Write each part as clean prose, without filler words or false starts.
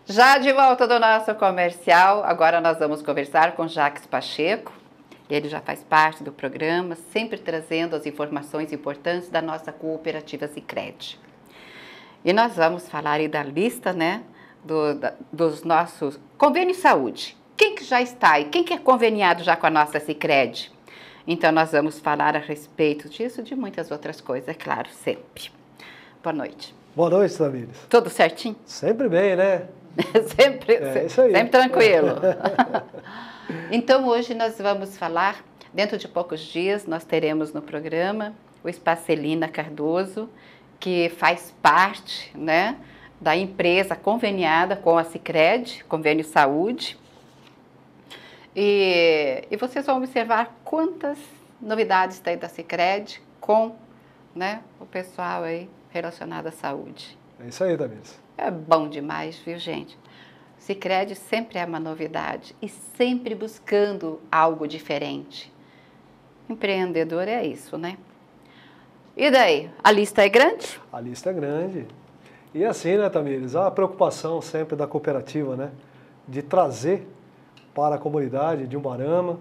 Já de volta do nosso comercial, agora nós vamos conversar com Jacques Pacheco. Ele já faz parte do programa, sempre trazendo as informações importantes da nossa cooperativa Sicredi. E nós vamos falar aí da lista, né, dos nossos convênios de saúde. Quem que já está aí? Quem que é conveniado já com a nossa Sicredi? Então nós vamos falar a respeito disso e de muitas outras coisas, é claro, sempre. Boa noite. Boa noite, Tamires. Tudo certinho? Sempre bem, né? Sempre tranquilo. Então, hoje nós vamos falar, dentro de poucos dias, nós teremos no programa o Espacelina Cardoso, que faz parte, né, da empresa conveniada com a Sicredi, Convênio Saúde. E vocês vão observar quantas novidades tem da Sicredi com, né, o pessoal aí relacionado à saúde. É isso aí, Tamires. É bom demais, viu, gente? Sicredi sempre é uma novidade e sempre buscando algo diferente. Empreendedor é isso, né? E daí? A lista é grande? A lista é grande. E assim, né, Tamires? A preocupação sempre da cooperativa, né? De trazer para a comunidade de Umuarama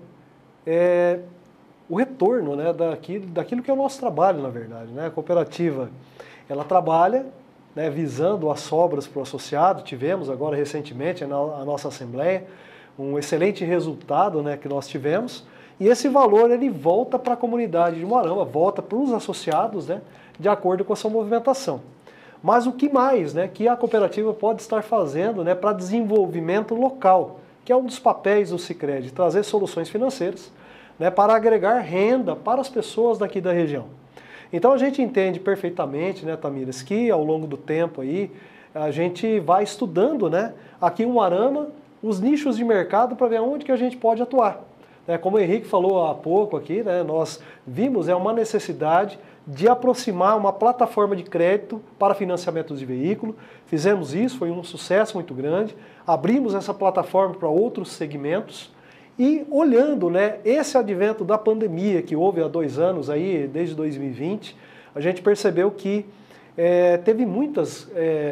o retorno, né, daquilo que é o nosso trabalho, na verdade, né? A cooperativa, ela trabalha, né, visando as sobras para o associado. Tivemos agora recentemente a nossa assembleia um excelente resultado, né, que nós tivemos, e esse valor ele volta para a comunidade de Umuarama, volta para os associados, né, de acordo com a sua movimentação. Mas o que mais, né, que a cooperativa pode estar fazendo, né, para desenvolvimento local, que é um dos papéis do Sicredi, trazer soluções financeiras, né, para agregar renda para as pessoas daqui da região. Então a gente entende perfeitamente, né, Tamires, que ao longo do tempo aí a gente vai estudando, né, aqui em Umuarama os nichos de mercado para ver onde que a gente pode atuar. Como o Henrique falou há pouco aqui, né, nós vimos uma necessidade de aproximar uma plataforma de crédito para financiamento de veículo. Fizemos isso, foi um sucesso muito grande. Abrimos essa plataforma para outros segmentos. E olhando, né, esse advento da pandemia que houve há 2 anos, aí, desde 2020, a gente percebeu que teve muitas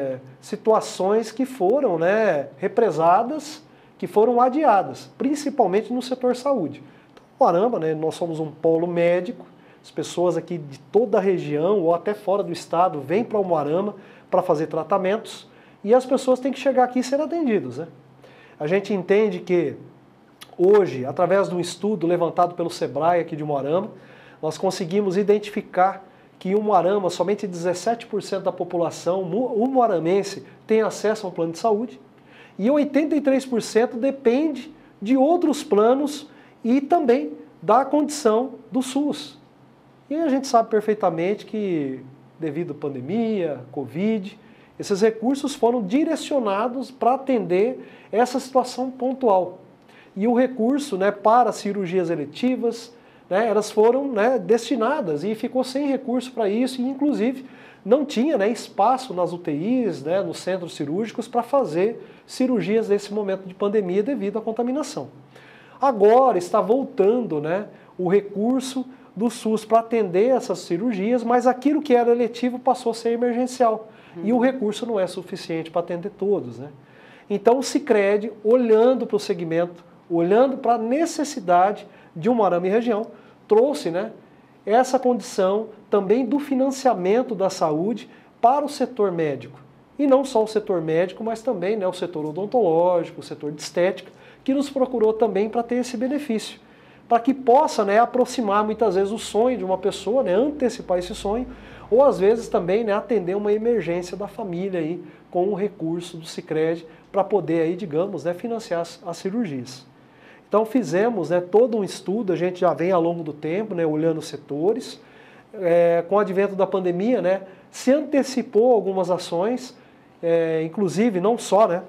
situações que foram, né, represadas, que foram adiadas, principalmente no setor saúde. Então, Umuarama, né, nós somos um polo médico, as pessoas aqui de toda a região ou até fora do estado vêm para Umuarama para fazer tratamentos e as pessoas têm que chegar aqui e ser atendidas, né? A gente entende que hoje, através de um estudo levantado pelo Sebrae aqui de Umuarama, nós conseguimos identificar que em Umuarama somente 17% da população umuaramense tem acesso a um plano de saúde e 83% depende de outros planos e também da condição do SUS. E a gente sabe perfeitamente que, devido à pandemia, Covid, esses recursos foram direcionados para atender essa situação pontual. E o recurso, né, para cirurgias eletivas, né, elas foram, né, destinadas e ficou sem recurso para isso e, inclusive, não tinha, né, espaço nas UTIs, né, nos centros cirúrgicos para fazer cirurgias nesse momento de pandemia devido à contaminação. Agora está voltando, né, o recurso do SUS para atender essas cirurgias, mas aquilo que era eletivo passou a ser emergencial e o recurso não é suficiente para atender todos, né? Então o Sicredi, olhando para o segmento, olhando para a necessidade de Umuarama e região, trouxe, né, essa condição também do financiamento da saúde para o setor médico. E não só o setor médico, mas também, né, o setor odontológico, o setor de estética, que nos procurou também para ter esse benefício. Para que possa, né, aproximar muitas vezes o sonho de uma pessoa, né, antecipar esse sonho, ou às vezes também, né, atender uma emergência da família aí, com o recurso do Sicredi para poder aí, digamos, né, financiar as cirurgias. Então fizemos, né, todo um estudo, a gente já vem ao longo do tempo, né, olhando os setores. Com o advento da pandemia, né, se antecipou algumas ações, inclusive não só, né,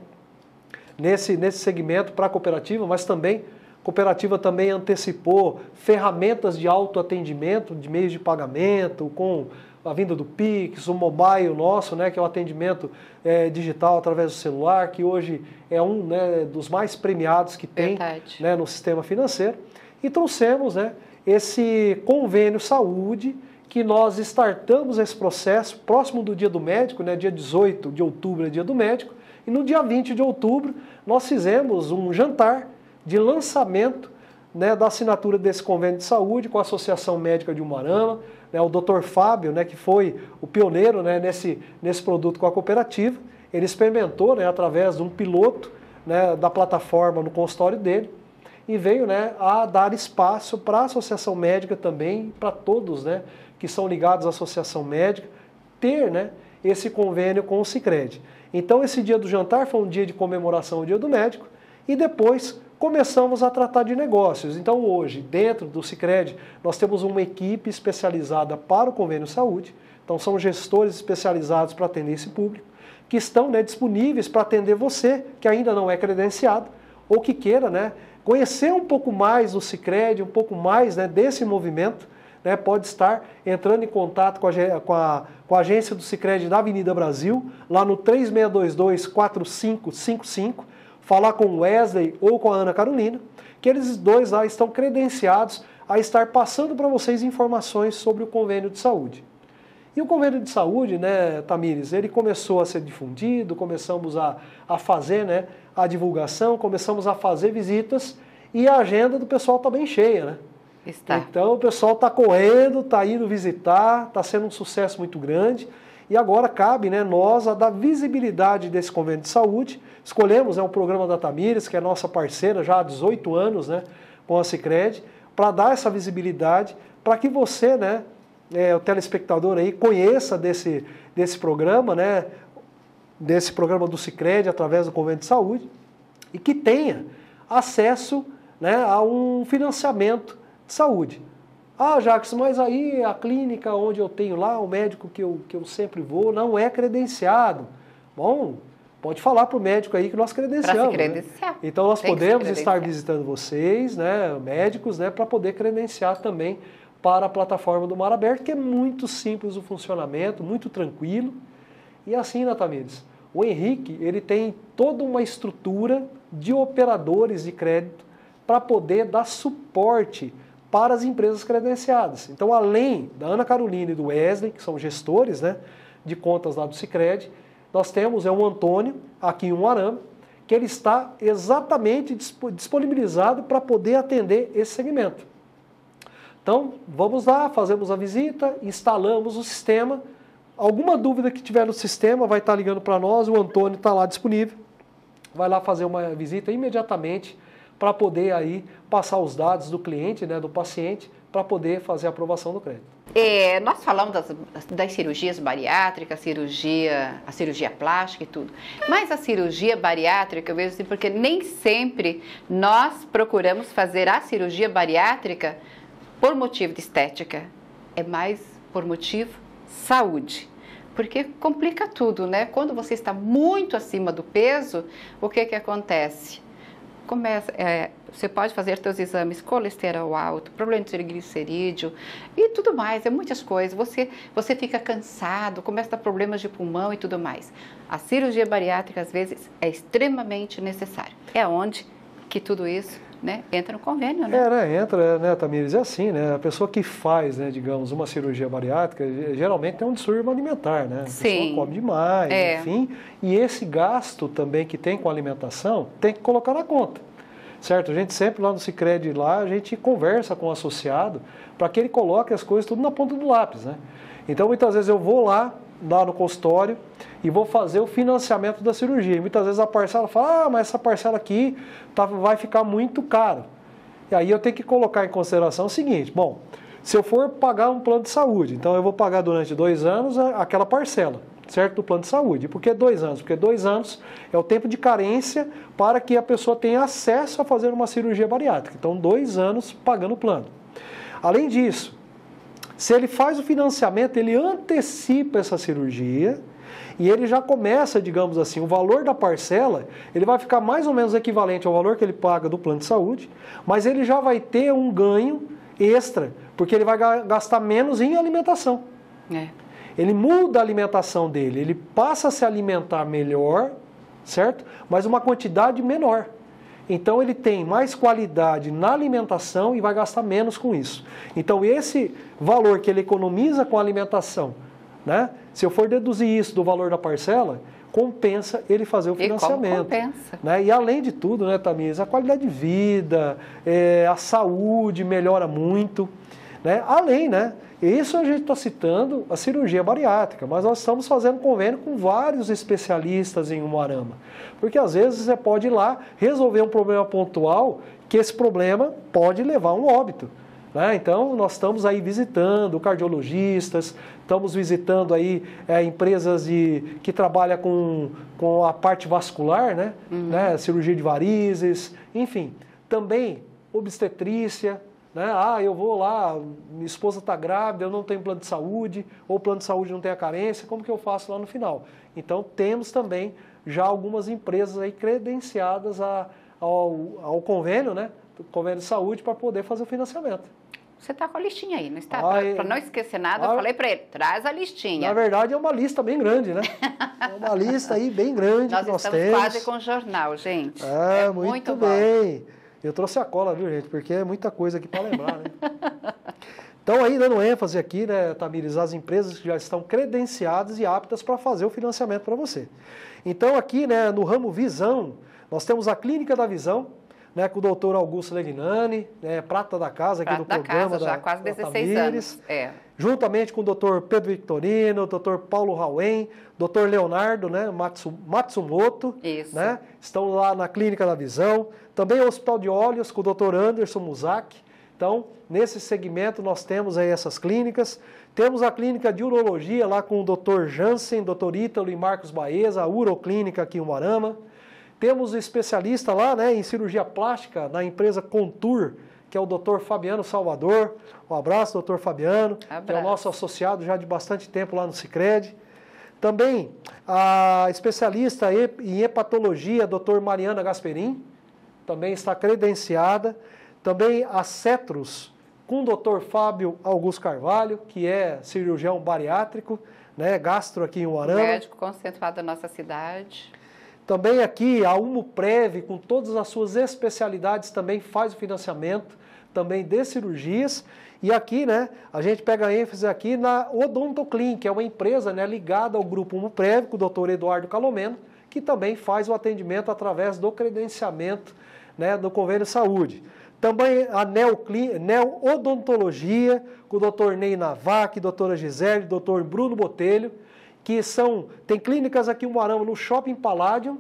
nesse segmento para a cooperativa, mas também a cooperativa também antecipou ferramentas de autoatendimento, de meios de pagamento, com a vinda do Pix, o mobile nosso, né, que é o atendimento digital através do celular, que hoje é um, né, dos mais premiados que tem, né, no sistema financeiro. E trouxemos, né, esse convênio saúde, que nós startamos esse processo próximo do Dia do Médico, né, dia 18 de outubro é Dia do Médico, E no dia 20 de outubro, nós fizemos um jantar de lançamento, né, da assinatura desse convênio de saúde com a Associação Médica de Umuarama, né, o Dr. Fábio, né, que foi o pioneiro, né, nesse produto com a cooperativa. Ele experimentou, né, através de um piloto, né, da plataforma no consultório dele e veio, né, a dar espaço para a Associação Médica também, para todos, né, que são ligados à Associação Médica, ter, né, esse convênio com o Sicredi. Então esse dia do jantar foi um dia de comemoração ao Dia do Médico e depois começamos a tratar de negócios. Então hoje, dentro do Sicredi, nós temos uma equipe especializada para o convênio saúde, então são gestores especializados para atender esse público, que estão, né, disponíveis para atender você, que ainda não é credenciado, ou que queira, né, conhecer um pouco mais do Sicredi, um pouco mais, né, desse movimento, né, pode estar entrando em contato com a agência do Sicredi da Avenida Brasil, lá no 3622-4555, falar com o Wesley ou com a Ana Carolina, que eles dois lá estão credenciados a estar passando para vocês informações sobre o convênio de saúde. E o convênio de saúde, né, Tamires, ele começou a ser difundido, começamos a fazer, né, a divulgação, começamos a fazer visitas e a agenda do pessoal está bem cheia, né? Está. Então o pessoal está correndo, está indo visitar, está sendo um sucesso muito grande e agora cabe, né, nós a dar visibilidade desse convênio de saúde. Escolhemos, né, o programa da Tamires, que é nossa parceira já há 18 anos, né, com a Sicredi, para dar essa visibilidade, para que você, né, o telespectador aí conheça desse programa, né, desse programa do Sicredi através do convênio de saúde e que tenha acesso, né, a um financiamento de saúde. Ah, Jacques, mas aí a clínica onde eu tenho lá, o médico que eu sempre vou, não é credenciado. Bom, pode falar para o médico aí que nós credenciamos. Para se credenciar. Né? Então nós podemos estar visitando vocês, né, médicos, né, para poder credenciar também para a plataforma do Mar Aberto, que é muito simples o funcionamento, muito tranquilo. E assim, né, Tamires, o Henrique, ele tem toda uma estrutura de operadores de crédito para poder dar suporte para as empresas credenciadas. Então, além da Ana Carolina e do Wesley, que são gestores, né, de contas lá do Sicredi, nós temos o Antônio, aqui em Umuarama, que ele está exatamente disponibilizado para poder atender esse segmento. Então, vamos lá, fazemos a visita, instalamos o sistema. Alguma dúvida que tiver no sistema vai estar ligando para nós, o Antônio está lá disponível. Vai lá fazer uma visita imediatamente para poder aí passar os dados do cliente, né, do paciente, para poder fazer a aprovação do crédito. Nós falamos das cirurgias bariátricas, a cirurgia plástica e tudo. Mas a cirurgia bariátrica, eu vejo assim, porque nem sempre nós procuramos fazer a cirurgia bariátrica por motivo de estética, é mais por motivo saúde. Porque complica tudo, né? Quando você está muito acima do peso, o que acontece? Você pode fazer seus exames, colesterol alto, problema de triglicerídeo e tudo mais, é muitas coisas. Você fica cansado, começa a dar problemas de pulmão e tudo mais. A cirurgia bariátrica, às vezes, é extremamente necessária. É onde que tudo isso, né, entra no convênio, né? Entra, né, Tamires? É assim, né? A pessoa que faz, né, digamos, uma cirurgia bariátrica, geralmente tem um distúrbio alimentar, né? A pessoa come demais, enfim. E esse gasto também que tem com a alimentação, tem que colocar na conta, certo? A gente sempre lá no Sicredi, lá, a gente conversa com o associado para que ele coloque as coisas tudo na ponta do lápis, né? Então, muitas vezes eu vou lá no consultório e vou fazer o financiamento da cirurgia. E muitas vezes a parcela fala, mas essa parcela aqui vai ficar muito caro. E aí eu tenho que colocar em consideração o seguinte, bom, se eu for pagar um plano de saúde, então eu vou pagar durante 2 anos aquela parcela, certo, do plano de saúde. E por que 2 anos? Porque 2 anos é o tempo de carência para que a pessoa tenha acesso a fazer uma cirurgia bariátrica. Então 2 anos pagando o plano. Além disso, se ele faz o financiamento, ele antecipa essa cirurgia e ele já começa, digamos assim, o valor da parcela, ele vai ficar mais ou menos equivalente ao valor que ele paga do plano de saúde, mas ele já vai ter um ganho extra, porque ele vai gastar menos em alimentação. Ele muda a alimentação dele, ele passa a se alimentar melhor, certo? Mas uma quantidade menor. Então ele tem mais qualidade na alimentação e vai gastar menos com isso. Então esse valor que ele economiza com a alimentação, né? Se eu for deduzir isso do valor da parcela, compensa ele fazer o financiamento. E como compensa. Né? E além de tudo, né, Tamires, a qualidade de vida, a saúde melhora muito. Né? Além, né? Isso a gente está citando a cirurgia bariátrica, mas nós estamos fazendo convênio com vários especialistas em Umuarama. Porque às vezes você pode ir lá resolver um problema pontual, que esse problema pode levar a um óbito. Né? Então, nós estamos aí visitando cardiologistas, estamos visitando aí empresas que trabalham com a parte vascular, né? Né? Cirurgia de varizes, enfim. Também obstetrícia, né? Eu vou lá, minha esposa está grávida, eu não tenho plano de saúde, ou o plano de saúde não tem a carência, como que eu faço lá no final? Então, temos também já algumas empresas aí credenciadas ao convênio, né? Convênio de saúde, para poder fazer o financiamento. Você está com a listinha aí, não está? Para não esquecer nada, eu falei para ele, traz a listinha. Na verdade, é uma lista bem grande, né? É uma lista aí bem grande que nós temos. Nós estamos quase com o jornal, gente. Muito bem. Eu trouxe a cola, viu, gente? Porque é muita coisa aqui para lembrar, né? Então, aí, dando ênfase aqui, né, Tamires, as empresas que já estão credenciadas e aptas para fazer o financiamento para você. Então, aqui, né, no ramo Visão, nós temos a Clínica da Visão, né, com o doutor Augusto Legnani, né, prata da casa aqui do programa. Já quase 16 anos. Juntamente com o doutor Pedro Victorino, o doutor Paulo Rauen, doutor Leonardo, né, Matsumoto. Isso. Né, estão lá na Clínica da Visão. Também o Hospital de Olhos com o doutor Anderson Muzak. Então, nesse segmento nós temos aí essas clínicas. Temos a clínica de urologia lá com o doutor Jansen, doutor Ítalo e Marcos Baeza, a uroclínica aqui em Umuarama. Temos o especialista lá, né, em cirurgia plástica na empresa Contour, que é o doutor Fabiano Salvador. Um abraço, doutor Fabiano, que é o nosso associado já de bastante tempo lá no Sicredi. Também a especialista em hepatologia, doutor Mariana Gasperin, também está credenciada. Também a Cetros, com o doutor Fábio Augusto Carvalho, que é cirurgião bariátrico, né, gastro aqui em Umuarama. Médico concentrado da nossa cidade. Também aqui a Umuprev, com todas as suas especialidades, também faz o financiamento também de cirurgias. E aqui, né, a gente pega ênfase aqui na Odontoclin, que é uma empresa, né, ligada ao grupo Umuprev, com o doutor Eduardo Calomeno, que também faz o atendimento através do credenciamento, né, do convênio saúde. Também a Neo Odontologia, com o doutor Ney Navac, doutora Gisele, doutor Bruno Botelho, que tem clínicas aqui em Umuarama, no Shopping Palladium,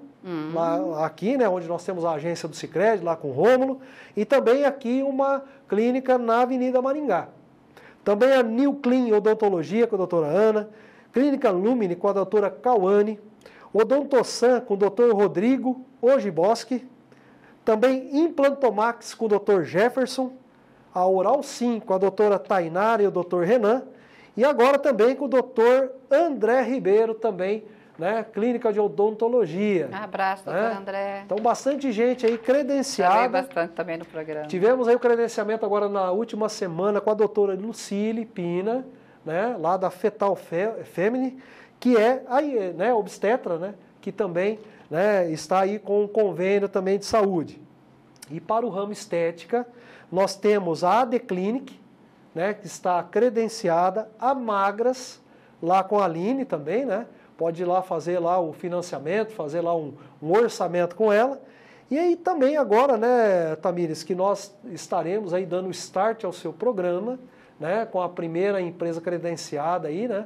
lá, aqui, né, onde nós temos a agência do Sicredi, lá com o Rômulo, e também aqui uma clínica na Avenida Maringá. Também a New Clean Odontologia, com a doutora Ana, Clínica Lumine, com a doutora Cauane, Odontosan, com o doutor Rodrigo Ogiboski, também Implantomax, com o doutor Jefferson, a Oral Sim, com a doutora Tainara e o doutor Renan, e agora também com o doutor André Ribeiro, também, né, Clínica de Odontologia. Um abraço, doutor André. Então, bastante gente aí credenciada. Falei bastante também no programa. Tivemos aí o credenciamento agora na última semana com a doutora Lucile Pina, né, lá da Fetal Femini, que é aí, né, obstetra, né, que também, né, está aí com um convênio também de saúde. E para o ramo estética, nós temos a AD Clinic, né, que está credenciada, a Magras, lá com a Aline também, né, pode ir lá fazer lá o financiamento, fazer lá um orçamento com ela. E aí também agora, né, Tamires, que nós estaremos aí dando start ao seu programa, né, com a primeira empresa credenciada aí, né,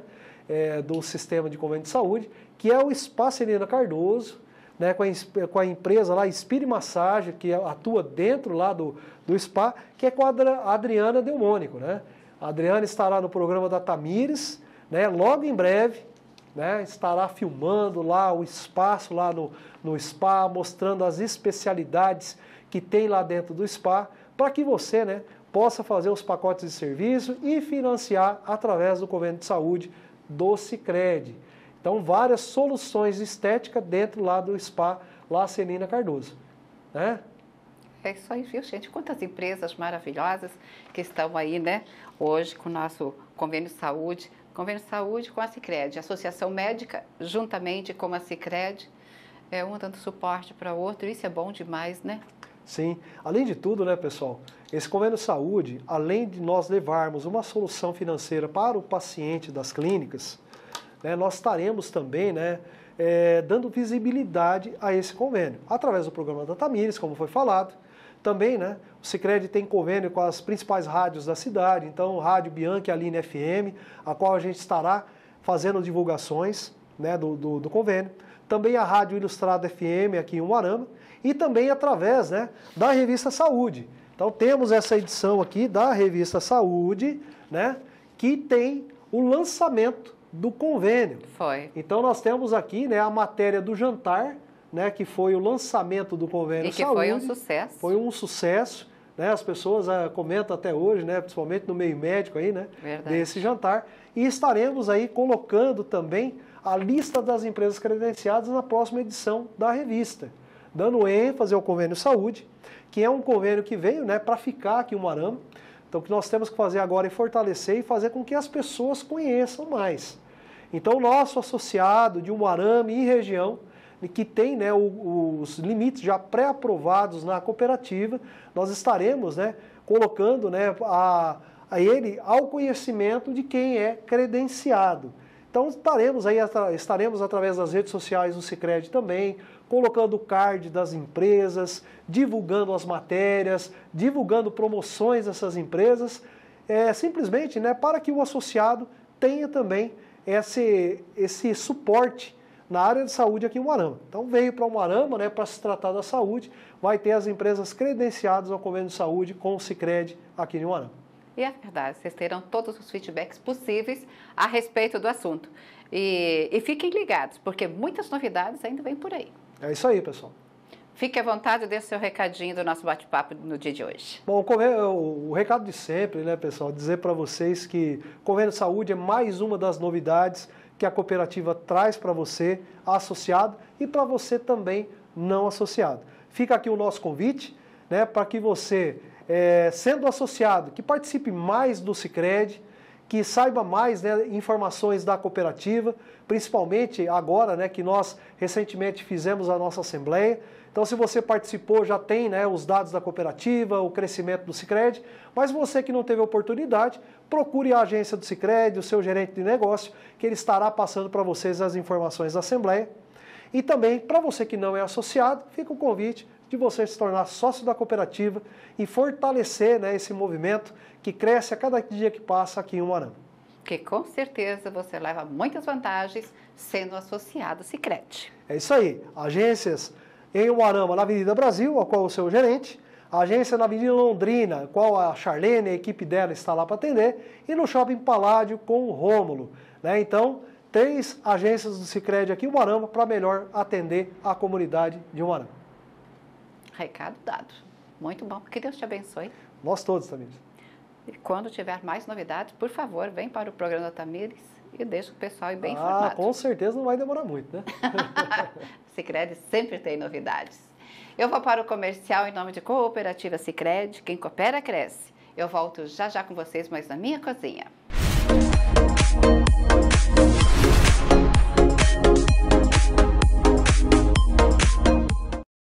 do sistema de convênio de saúde, que é o Spa Celina Cardoso, né, com a empresa lá, Spire Massagem, que atua dentro lá do spa, que é com a Adriana Delmônico, né? A Adriana estará no programa da Tamires, né, logo em breve, né, estará filmando lá o espaço lá no spa, mostrando as especialidades que tem lá dentro do spa, para que você, né, possa fazer os pacotes de serviço e financiar através do convênio de saúde do Sicredi. Então, várias soluções estéticas dentro lá do spa, lá Celina Cardoso, né? É isso aí, viu, gente? Quantas empresas maravilhosas que estão aí, né, hoje com o nosso convênio de saúde com a Sicredi, Associação Médica, juntamente com a Sicredi, um dando suporte para o outro, isso é bom demais, né? Sim. Além de tudo, né, pessoal, esse convênio de saúde, além de nós levarmos uma solução financeira para o paciente das clínicas, né, nós estaremos também, né, dando visibilidade a esse convênio, através do programa da Tamires, como foi falado. Também, né, o Sicredi tem convênio com as principais rádios da cidade, então Rádio Bianchi e Aline FM, a qual a gente estará fazendo divulgações, né, do convênio. Também a Rádio Ilustrada FM aqui em Umuarama e também através, né, da Revista Saúde. Então temos essa edição aqui da Revista Saúde, né, que tem o lançamento do convênio. Foi. Então nós temos aqui, né, a matéria do jantar, né, que foi o lançamento do convênio Saúde. E que foi um sucesso. Foi um sucesso, né? As pessoas comentam até hoje, né, principalmente no meio médico aí, né, desse jantar. E estaremos aí colocando também a lista das empresas credenciadas na próxima edição da revista, dando ênfase ao convênio Saúde, que é um convênio que veio, né, para ficar aqui em Umuarama. Então o que nós temos que fazer agora é fortalecer e fazer com que as pessoas conheçam mais. Então o nosso associado de Umuarama e região, que tem, né, os limites já pré-aprovados na cooperativa, nós estaremos, né, colocando, né, a ele ao conhecimento de quem é credenciado. Então estaremos através das redes sociais do Sicredi também, colocando o card das empresas, divulgando as matérias, divulgando promoções dessas empresas, simplesmente, né, para que o associado tenha também esse suporte na área de saúde aqui em Umuarama. Então veio para Umuarama, né, para se tratar da saúde, vai ter as empresas credenciadas ao convênio de saúde com o Sicredi aqui em Umuarama. E é verdade, vocês terão todos os feedbacks possíveis a respeito do assunto. E fiquem ligados, porque muitas novidades ainda vêm por aí. É isso aí, pessoal. Fique à vontade, dê seu recadinho do nosso bate-papo no dia de hoje. Bom, o recado de sempre, né, pessoal, dizer para vocês que o Convênio de Saúde é mais uma das novidades que a cooperativa traz para você, associado, e para você também não associado. Fica aqui o nosso convite, né, para que você, sendo associado, que participe mais do Sicredi, que saiba mais, né, informações da cooperativa, principalmente agora, né, que nós recentemente fizemos a nossa assembleia. Então, se você participou, já tem, né, os dados da cooperativa, o crescimento do Sicredi, mas você que não teve oportunidade, procure a agência do Sicredi, o seu gerente de negócio, que ele estará passando para vocês as informações da assembleia. E também, para você que não é associado, fica o convite de você se tornar sócio da cooperativa e fortalecer, né, esse movimento que cresce a cada dia que passa aqui em Umuarama. Que com certeza você leva muitas vantagens sendo associado ao Sicredi. É isso aí. Agências em Umuarama, na Avenida Brasil, a qual o seu gerente. A agência na Avenida Londrina, a qual a Charlene, a equipe dela está lá para atender. E no Shopping Paládio com o Rômulo, né? Então, 3 agências do Sicredi aqui em Umuarama para melhor atender a comunidade de Umuarama. Recado dado. Muito bom. Que Deus te abençoe. Nós todos, Tamires. E quando tiver mais novidades, por favor, vem para o programa da Tamires e deixa o pessoal ir bem informado. Com certeza não vai demorar muito, né? Sicredi sempre tem novidades. Eu vou para o comercial em nome de Cooperativa Sicredi. Quem coopera, cresce. Eu volto já já com vocês, mas na minha cozinha.